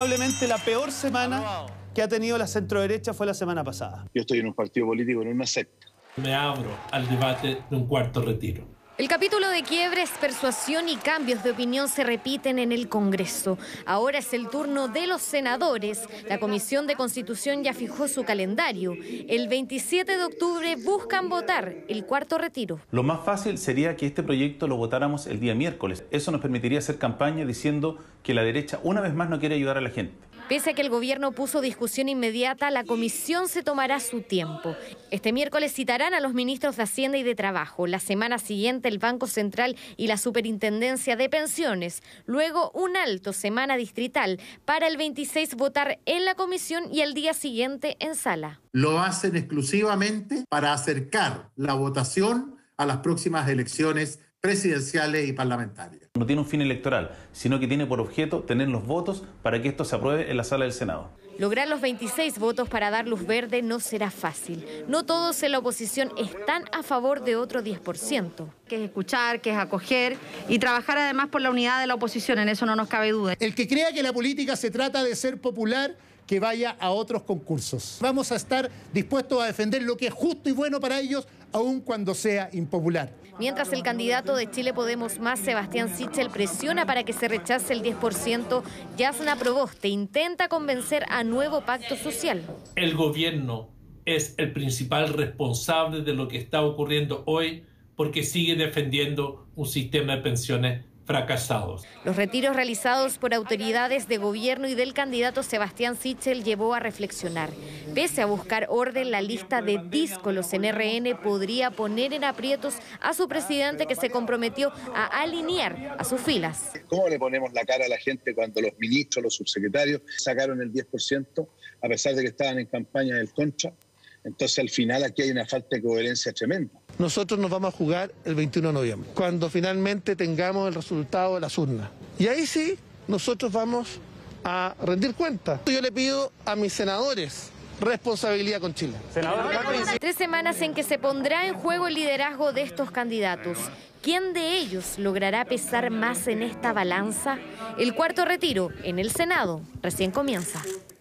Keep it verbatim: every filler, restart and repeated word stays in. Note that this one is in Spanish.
Probablemente la peor semana que ha tenido la centroderecha fue la semana pasada. Yo estoy en un partido político, en una secta. Me abro al debate de un cuarto retiro. El capítulo de quiebres, persuasión y cambios de opinión se repiten en el Congreso. Ahora es el turno de los senadores. La Comisión de Constitución ya fijó su calendario. El veintisiete de octubre buscan votar el cuarto retiro. Lo más fácil sería que este proyecto lo votáramos el día miércoles. Eso nos permitiría hacer campaña diciendo que la derecha una vez más no quiere ayudar a la gente. Pese a que el gobierno puso discusión inmediata, la comisión se tomará su tiempo. Este miércoles citarán a los ministros de Hacienda y de Trabajo. La semana siguiente el Banco Central y la Superintendencia de Pensiones. Luego un alto semana distrital. Para el veintiséis votar en la comisión y el día siguiente en sala. Lo hacen exclusivamente para acercar la votación a las próximas elecciones presidenciales y parlamentarias. No tiene un fin electoral, sino que tiene por objeto tener los votos para que esto se apruebe en la sala del Senado. Lograr los veintiséis votos para dar luz verde no será fácil. No todos en la oposición están a favor de otro diez por ciento. Que es escuchar, que es acoger y trabajar además por la unidad de la oposición, en eso no nos cabe duda. El que crea que la política se trata de ser popular, que vaya a otros concursos. Vamos a estar dispuestos a defender lo que es justo y bueno para ellos, aun cuando sea impopular. Mientras el candidato de Chile Podemos Más, Sebastián Sichel, presiona para que se rechace el diez por ciento, Jasna Proboste intenta convencer a nuevo pacto social. El gobierno es el principal responsable de lo que está ocurriendo hoy porque sigue defendiendo un sistema de pensiones fracasados. Los retiros realizados por autoridades de gobierno y del candidato Sebastián Sichel llevó a reflexionar. Pese a buscar orden, la lista de díscolos en R N podría poner en aprietos a su presidente, que se comprometió a alinear a sus filas. ¿Cómo le ponemos la cara a la gente cuando los ministros, los subsecretarios sacaron el diez por ciento a pesar de que estaban en campaña del contra? Entonces al final aquí hay una falta de coherencia tremenda. Nosotros nos vamos a jugar el veintiuno de noviembre, cuando finalmente tengamos el resultado de las urnas. Y ahí sí, nosotros vamos a rendir cuenta. Yo le pido a mis senadores responsabilidad con Chile. Tres semanas en que se pondrá en juego el liderazgo de estos candidatos. ¿Quién de ellos logrará pesar más en esta balanza? El cuarto retiro en el Senado recién comienza.